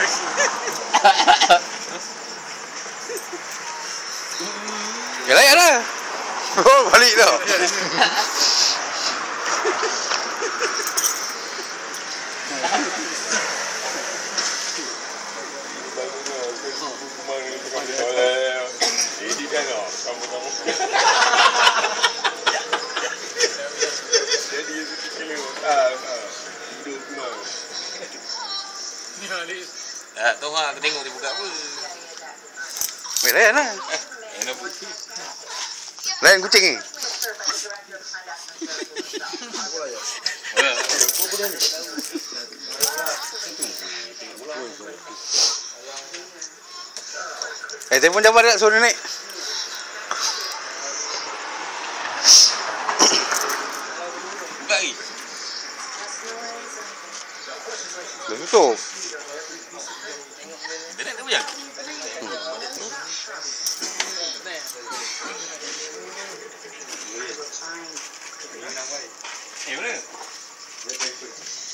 Ya layan lah. Oh, balik dah. Jadi kan kamu jadi hidup kumar. Tak tahu lah, aku tengok dia buka apa. Layan lah. Enak putih. Layan kucing ni. Telefon Jamal nak suruh naik. Buka lagi. Dah tutup. Internet tak bujang? Mana?